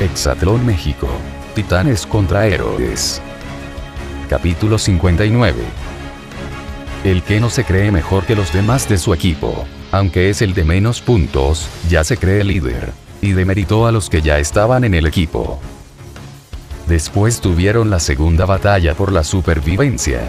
Hexatlón México. Titanes contra héroes. Capítulo 59. El que no se cree mejor que los demás de su equipo, aunque es el de menos puntos, ya se cree líder, y demeritó a los que ya estaban en el equipo. Después tuvieron la segunda batalla por la supervivencia.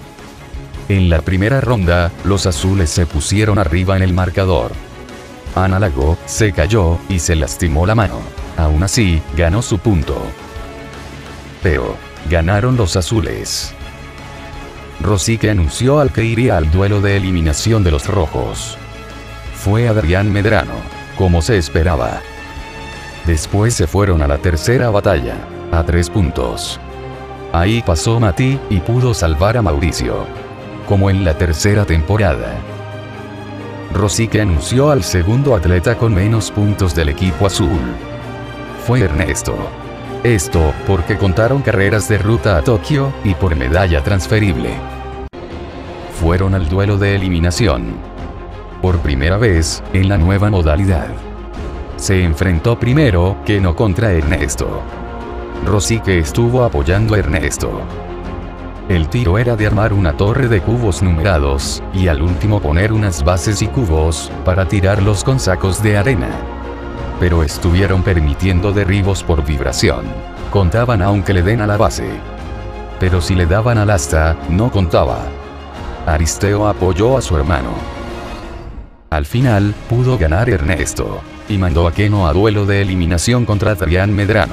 En la primera ronda, los azules se pusieron arriba en el marcador. Análogo se cayó y se lastimó la mano. Aún así, ganó su punto. Pero ganaron los azules. Rosique anunció al que iría al duelo de eliminación de los rojos. Fue Adrián Medrano, como se esperaba. Después se fueron a la tercera batalla, a 3 puntos. Ahí pasó Mati y pudo salvar a Mauricio, como en la tercera temporada. Rosique anunció al segundo atleta con menos puntos del equipo azul. Fue Ernesto. Esto, porque contaron carreras de ruta a Tokio, y por medalla transferible. Fueron al duelo de eliminación. Por primera vez, en la nueva modalidad. Se enfrentó primero, Keno contra Ernesto. Rosique estuvo apoyando a Ernesto. El tiro era de armar una torre de cubos numerados, y al último poner unas bases y cubos, para tirarlos con sacos de arena. Pero estuvieron permitiendo derribos por vibración. Contaban aunque le den a la base. Pero si le daban al asta, no contaba. Aristeo apoyó a su hermano. Al final, pudo ganar Ernesto, y mandó a Keno a duelo de eliminación contra Adrián Medrano.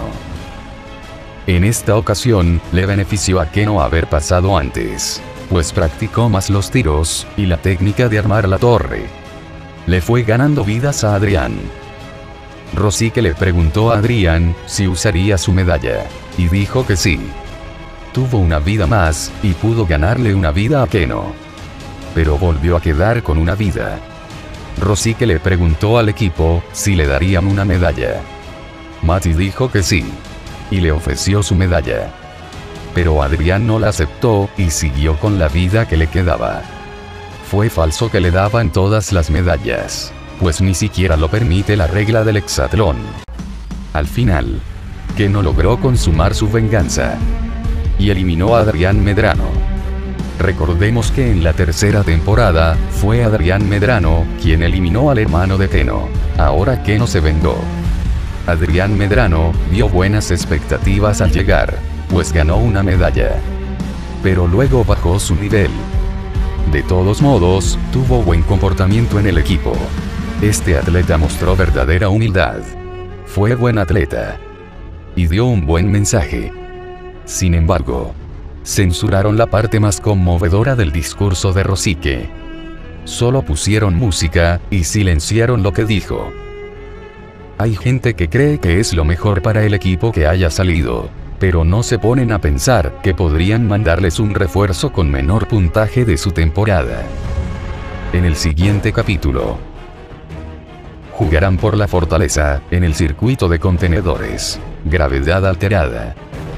En esta ocasión, le benefició a Keno haber pasado antes, pues practicó más los tiros, y la técnica de armar la torre. Le fue ganando vidas a Adrián. Rosique le preguntó a Adrián si usaría su medalla, y dijo que sí. Tuvo una vida más, y pudo ganarle una vida a Keno. Pero volvió a quedar con una vida. Rosique le preguntó al equipo si le darían una medalla. Mati dijo que sí, y le ofreció su medalla. Pero Adrián no la aceptó, y siguió con la vida que le quedaba. Fue falso que le daban todas las medallas, pues ni siquiera lo permite la regla del hexatlón. Al final, Keno logró consumar su venganza, y eliminó a Adrián Medrano. Recordemos que en la tercera temporada, fue Adrián Medrano quien eliminó al hermano de Keno. Ahora Keno se vengó. Adrián Medrano dio buenas expectativas al llegar, pues ganó una medalla. Pero luego bajó su nivel. De todos modos, tuvo buen comportamiento en el equipo. Este atleta mostró verdadera humildad. Fue buen atleta. Y dio un buen mensaje. Sin embargo, censuraron la parte más conmovedora del discurso de Rosique. Solo pusieron música, y silenciaron lo que dijo. Hay gente que cree que es lo mejor para el equipo que haya salido, pero no se ponen a pensar que podrían mandarles un refuerzo con menor puntaje de su temporada. En el siguiente capítulo, jugarán por la fortaleza, en el circuito de contenedores. Gravedad alterada.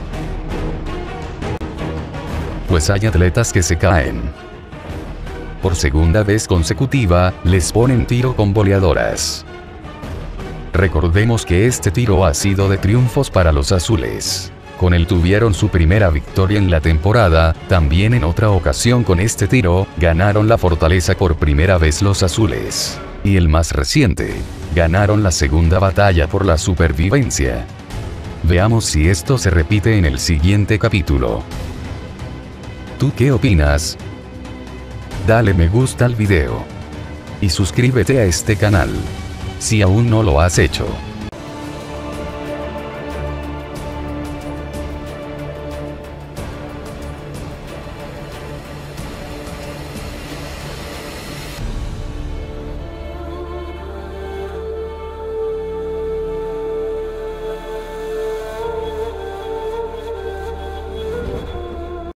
Pues hay atletas que se caen. Por segunda vez consecutiva, les ponen tiro con boleadoras. Recordemos que este tiro ha sido de triunfos para los azules. Con él tuvieron su primera victoria en la temporada, también en otra ocasión con este tiro, ganaron la fortaleza por primera vez los azules. Y el más reciente, ganaron la segunda batalla por la supervivencia. Veamos si esto se repite en el siguiente capítulo. ¿Tú qué opinas? Dale me gusta al video. Y suscríbete a este canal, si aún no lo has hecho.